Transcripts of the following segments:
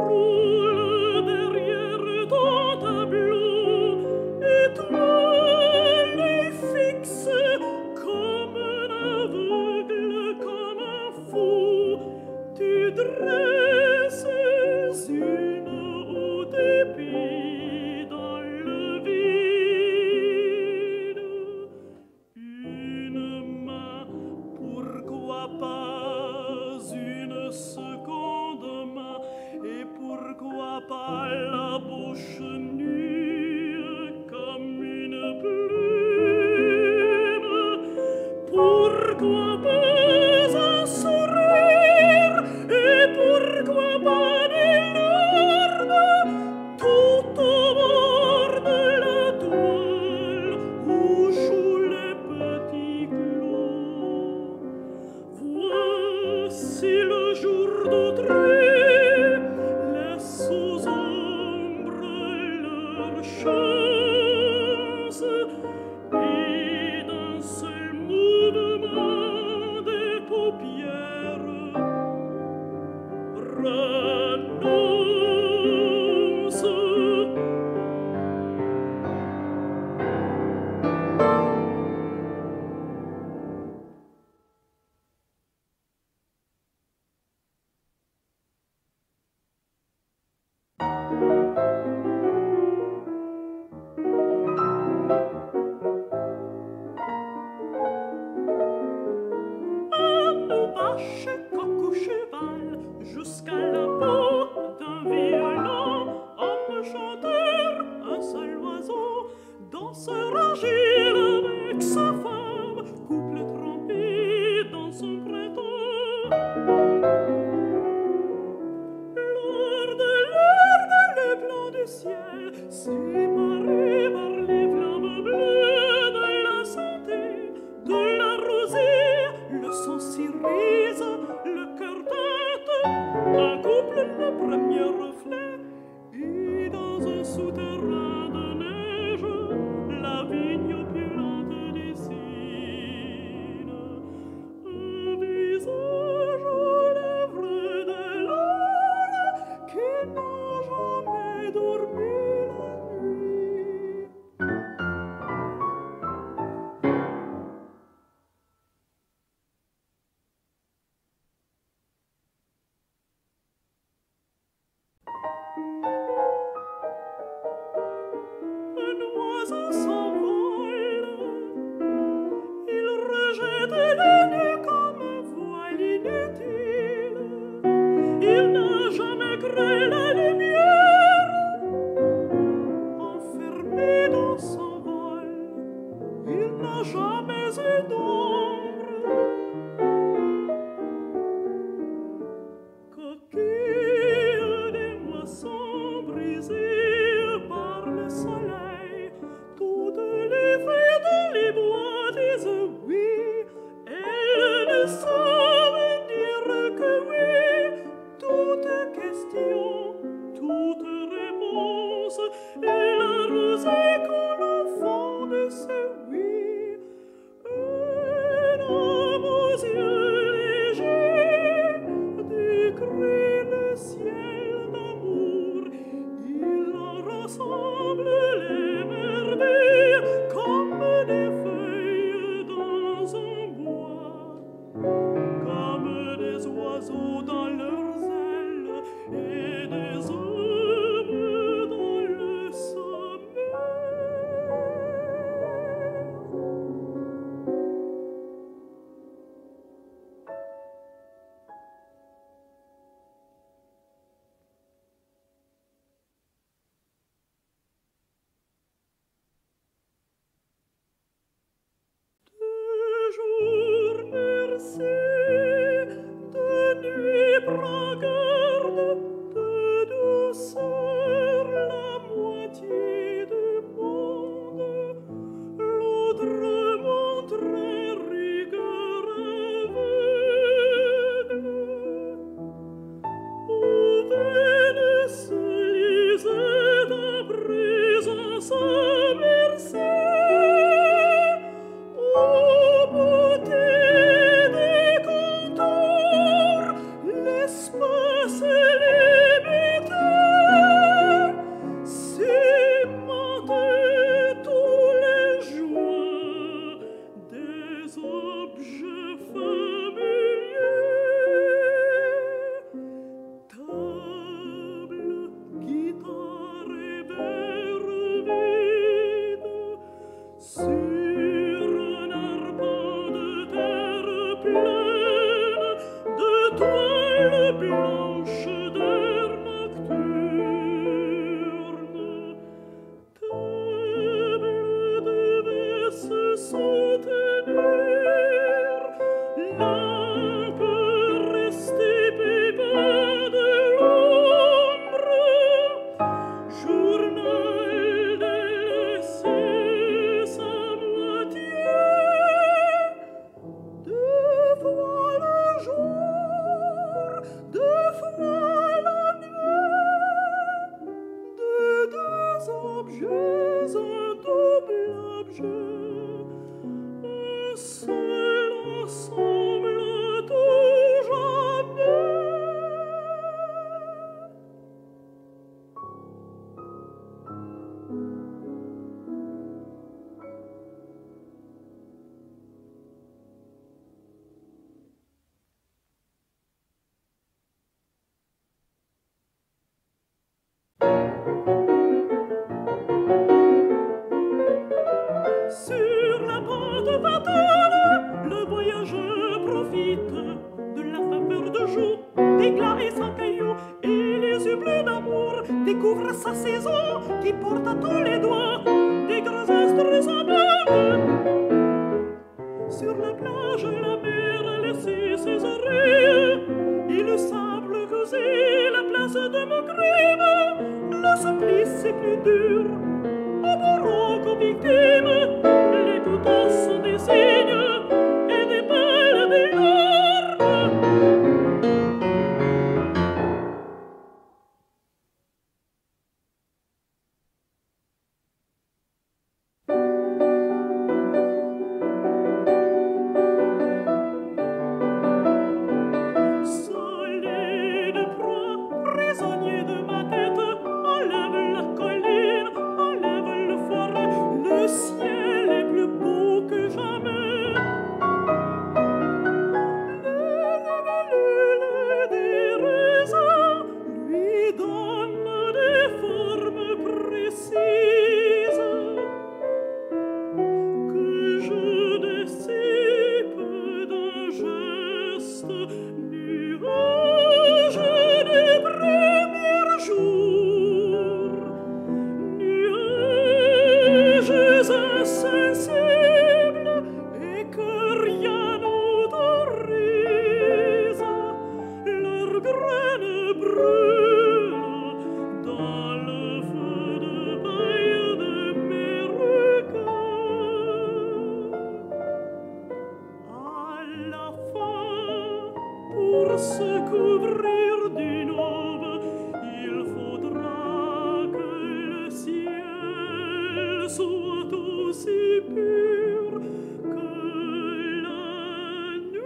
roule derrière ton tableau, étoile fixe comme un aveugle, comme un fou, tu dresses une eau d'épis dans le vide. Une main, pourquoi pas une seconde main, et pourquoi pas la bouche nue comme une plume, pourquoi pas un sourire, et pourquoi pas des larmes, tout au bord de la toile où jouent les petits clous. Voici le jour d'outrée, laisse aux ombres leur chance, et d'un seul mouvement des paupières renonce. Vache, coq ou cheval, jusqu'à la peau d'un violon, homme chanteur, un seul oiseau, danseur agile avec sa femme, couple trompé dans son printemps. L'or de le blanc du ciel, séparé par les flammes bleues de la santé, de la rosée, le sang s'irise, le cœur tâte, un couple le premier reflet, et dans un souterrain de neige, la vigne opulente dessine un visage aux lèvres de l'or qui n'a jamais dormi la nuit. Un oiseau s'envole, il rejette la nuit comme un voile inutile, il n'a jamais créé la lumière, enfermé dans son vol, il n'a jamais eu d'ombre. Coquille des moissons brisées par le soleil, toutes les feuilles dans les bois disent oui, elles ne savent dire que oui. Toute question, toute réponse, et la rosée qu'on au fond de ce oui. Un homme aux yeux légers décrit le ciel d'amour, il en rassemble les merveilles comme des feuilles dans un bois, comme des oiseaux dans leurs ailes et des hommes dans le sommeil. Toujours merci, de nuit prends garde, de douceur la moitié du monde, l'autre montre rigueur aveugle. Où Vénus lisait à présent sa merci, ô beauté des contours, l'espace limité. Sur la pente fatale, le voyageur profite de la faveur de jour, d'éclat et sans cailloux, et les yeux bleus d'amour découvrent sa saison qui porte à tous les doigts des grands astres semblables. Sur la plage, la mer a laissé ses oreilles, et le sable causé la place de mon crime. Le supplice est plus dur, au bourreau qu'aux victimes. Les couteaux sont des signes et des balles des larmes. Solide proie, prisonnier de ma tête, enlève la colline, enlève le forêt, le ciel est plus beau que jamais. Le des raisins lui donne des formes précises que je décipe d'un geste, nuage des premiers jours, nuages insensibles et que rien n'autorise. Leurs graines brûlent dans le feu de paille de mes regards. À la fin, pour se couvrir d'une aube, il faudra que le ciel soit aussi pur que la nuit.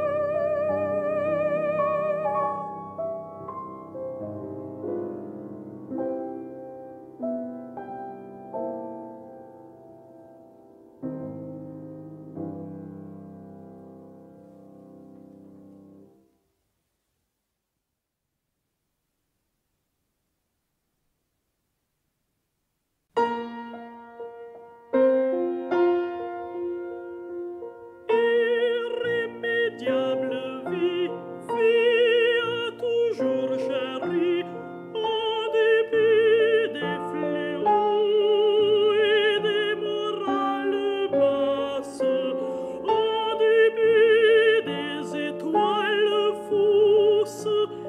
Irrémédiable vie, vie toujours chérie, en dépit des fléaux et des morales basses, en dépit des étoiles fausses